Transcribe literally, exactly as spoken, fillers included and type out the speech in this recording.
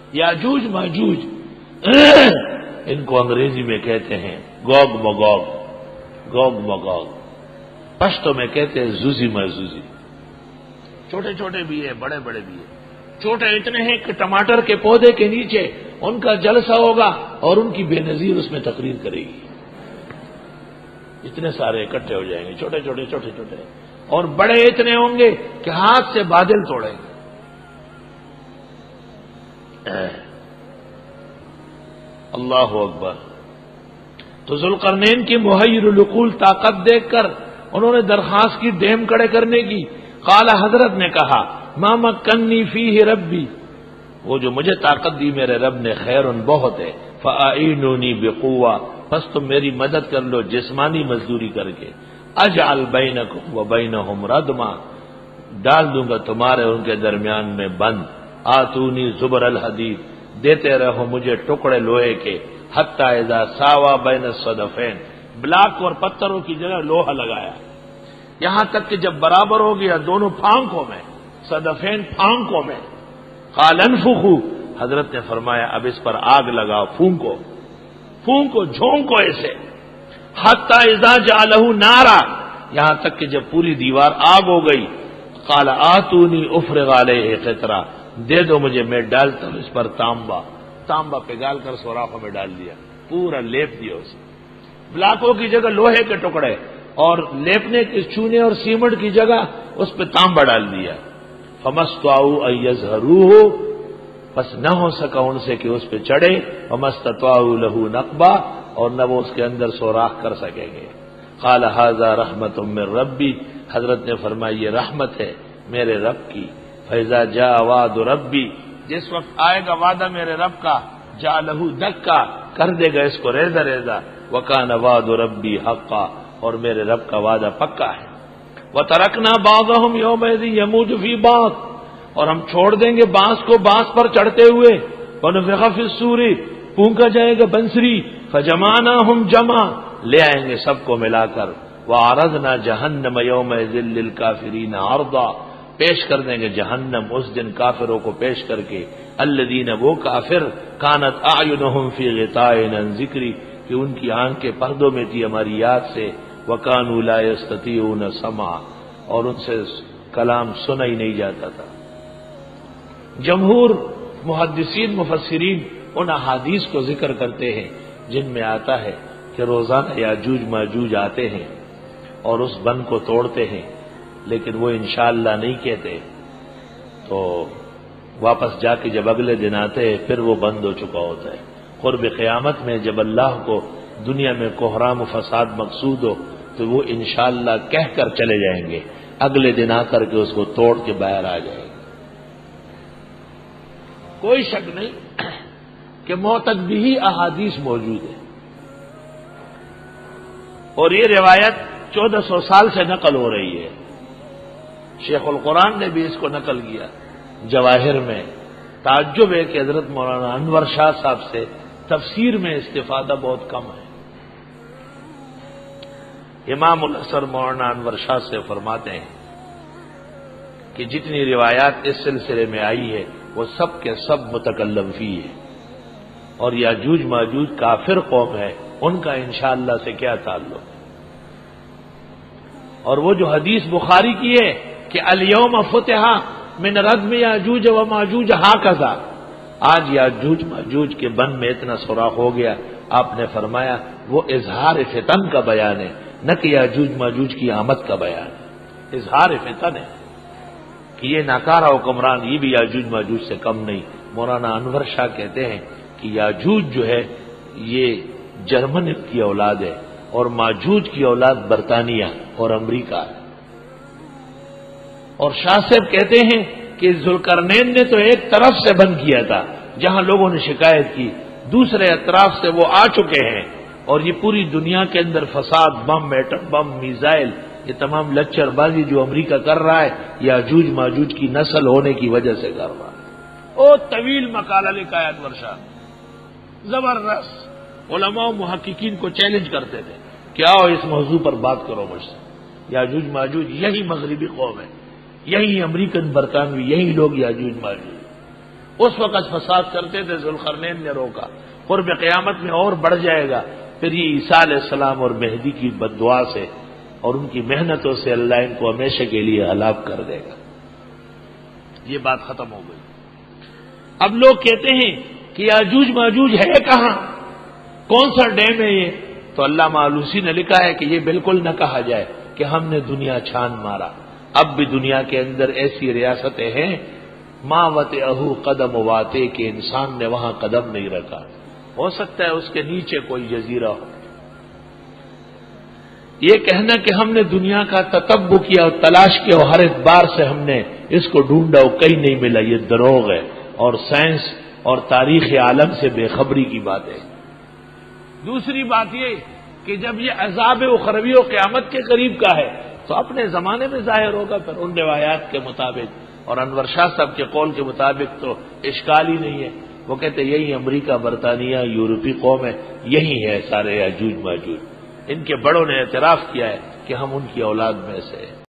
یاجوج ماجوج ان کو انگریزی میں کہتے ہیں گوگ مگوگ، گوگ مگوگ، پشتو میں کہتے ہیں زوزی مازوزی۔ چھوٹے چھوٹے بھی ہیں، بڑے بڑے بھی ہیں۔ چھوٹے اتنے ہیں کہ ٹماٹر کے پودے کے نیچے ان کا جلسہ ہوگا اور ان کی بے نظیر اس میں تقریر کرے گی، اتنے سارے اکٹھے ہو جائیں گے، چھوٹے چھوٹے چھوٹے چھوٹے، اور بڑے اتنے ہوں گے کہ ہاتھ سے بادل توڑیں گے۔ اللہ اکبر۔ تو ذوالقرنین کی محیر العقول طاقت دیکھ کر انہوں نے درخواست کی ڈیم کڑے کرنے کی۔ قال حضرت نے کہا ما مکنی فیہ ربی، وہ جو مجھے طاقت دی میرے رب نے خیر بہت ہے، فاعینونی بقوہ، بس تم میری مدد کر لو جسمانی مزدوری کر کے، اجعل بینکم و بینہم ردما، ڈال دوں گا تمہارے ان کے درمیان میں بند، آتونی زبر الحدید، دیتے رہو مجھے ٹکڑے لوہے کے، حتی اذا ساوا بین الصدفین، بلاک اور پتھروں کی جگہ لوہا لگایا، یہاں تک کہ جب برابر ہو گیا دونوں پھانکوں میں، صدفین پھانکوں میں، قال انفخوا، حضرت نے فرمایا اب اس پر آگ لگاؤ، پھونکو پھونکو جھونکو ایسے، حتی اذا جعلہ نارا، یہاں تک کہ جب پوری دیوار آگ ہو گئی، قال آتونی افرغ علیہ قطرہ، دے دو مجھے میں ڈالتا ہوں اس پر تانبا، تانبا پگال کر سوراخوں میں ڈال دیا، پورا لیپ دیا اسے، بلاکوں کی جگہ لوہے کے ٹکڑے اور لیپنے کے چونے اور سیمنٹ کی جگہ اس پہ تانبا ڈال دیا، فمستطاعوا ان یظہروہ، بس نہ ہو سکا ان سے کہ اس پہ چڑھے، ومستطاعوا لہ نقبا، اور نہ وہ اس کے اندر سوراخ کر سکیں گے۔ قال ھذا رحمت من ربی، حضرت نے فرمایا یہ رحمت ہے میرے رب کی، فاذا جاء وعد ربی، جس وقت آئے گا وعدہ میرے رب کا، جعلہ دکا، کر دے گا اس کو ریزہ ریزہ، وکان وعد ربی حقا، اور میرے رب کا وعدہ پکا ہے۔ وترکنا بعضهم یومئذ یموج فی بعض، اور ہم چھوڑ دیں گے بانس کو بانس پر چڑھتے ہوئے، ونفخ فی الصور، پھونکا جائے گا بنسری، فجمعناہم جمع، لے آئیں گے سب کو ملا کر، وعرضنا جہنم یومئذ للکافرین عرضا، پیش کر دیں گے جہنم اس دن کافروں کو پیش کر کے، الذین، وہ کافر، کانت اعینہم فی غطاء عن ذکری، کہ ان کی آنکھیں پردوں میں تھی ہماری یاد سے، وکانوا لا یستطیعون سمعا، اور ان سے کلام سنا ہی نہیں جاتا تھا۔ جمہور محدثین مفسرین ان احادیث کو ذکر کرتے ہیں جن میں آتا ہے کہ روزانہ یاجوج ماجوج آتے ہیں اور اس بند کو توڑتے ہیں، لیکن وہ انشاءاللہ نہیں کہتے، تو واپس جا کے جب اگلے دن آتے ہیں پھر وہ بند ہو چکا ہوتا ہے۔ قرب قیامت میں جب اللہ کو دنیا میں کوہرام و فساد مقصود ہو تو وہ انشاءاللہ کہہ کر چلے جائیں گے، اگلے دن آ کر کے اس کو توڑ کے باہر آ جائیں گے۔ کوئی شک نہیں کہ معتقدی احادیث موجود ہے، اور یہ روایت چودہ سو سال سے نقل ہو رہی ہے۔ شیخ القرآن نے بھی اس کو نقل کیا جواہر میں۔ تعجب ہے کہ حضرت مولانا انور شاہ صاحب سے تفسیر میں استفادہ بہت کم ہے۔ امام الاثر مولانا انور شاہ سے فرماتے ہیں کہ جتنی روایات اس سلسلے میں آئی ہے وہ سب کے سب متکلم فی ہے، اور یاجوج ماجوج کافر قوم ہے، ان کا انشاءاللہ سے کیا تعلق ہے؟ اور وہ جو حدیث بخاری کی ہے کہ الیوم فتح من ردم یاجوج و ماجوج ہاکذا، آج یاجوج ماجوج کے بن میں اتنا سوراخ ہو گیا، آپ نے فرمایا وہ اظہار فتن کا بیان ہے، نہ کہ یاجوج ماجوج کی آمد کا بیان ہے۔ اظہار فتن ہے کہ یہ ناکارہ حکمران، یہ بھی یاجوج ماجوج سے کم نہیں۔ مولانا انور شاہ کہتے ہیں کہ یاجوج جو ہے یہ جرمن کی اولاد ہے، اور ماجوج کی اولاد برطانیہ اور امریکہ ہے۔ اور شاہ صاحب کہتے ہیں کہ ذوالقرنین نے تو ایک طرف سے بند کیا تھا جہاں لوگوں نے شکایت کی، دوسرے اطراف سے وہ آ چکے ہیں، اور یہ پوری دنیا کے اندر فساد، بم، ایٹم بم، میزائل، یہ تمام لچر بازی جو امریکہ کر رہا ہے یاجوج ماجوج کی نسل ہونے کی وجہ سے کر رہا ہے۔ او طویل مقالہ لکھا ہے انور شاہ، زبردست۔ علماء و محققین کو چیلنج کرتے تھے کہ آؤ اس موضوع پر بات کرو مجھ سے۔ یاجوج ماجوج یہی مغربی قوم ہے، یہی امریکن برطانوی، یہی لوگ یاجوج ماجوج۔ اس وقت فساد کرتے تھے، ذوالقرنین نے روکا. قرب قیامت میں اور بڑھ جائے گا، پھر یہ عیسیٰ علیہ السلام اور مہدی کی بددعا سے اور ان کی محنتوں سے اللہ ان کو ہمیشہ کے لیے ہلاک کر دے گا. یہ بات ختم ہو گئی. اب لوگ کہتے ہیں کہ یاجوج ماجوج ہے کہاں، کون سا ڈیم ہے یہ؟ تو علامہ آلوسی نے لکھا ہے کہ یہ بالکل نہ کہا جائے کہ ہم نے دنیا چھان مارا. اب بھی دنیا کے اندر ایسی ریاستیں ہیں ما وتے اہو قدم واتے کہ انسان نے وہاں قدم نہیں رکھا. ہو سکتا ہے اس کے نیچے کوئی جزیرہ ہو. یہ کہنا کہ ہم نے دنیا کا تتبع کیا اور تلاش کیا اور ہر اعتبار سے ہم نے اس کو ڈھونڈا اور کہیں نہیں ملا، یہ دروغ ہے اور سائنس اور تاریخ عالم سے بے خبری کی بات ہے. دوسری بات یہ کہ جب یہ عذاب اخروی و قیامت کے قریب کا ہے تو اپنے زمانے میں ظاہر ہوگا پھر ان روایات کے مطابق. اور انور شاہ صاحب کے قول کے مطابق تو اشکال ہی نہیں ہے. وہ کہتے یہی امریکہ، برطانیہ، یورپی قوم ہے، یہی ہے سارے یاجوج ماجوج. ان کے بڑوں نے اعتراف کیا ہے کہ ہم ان کی اولاد میں سے ہیں.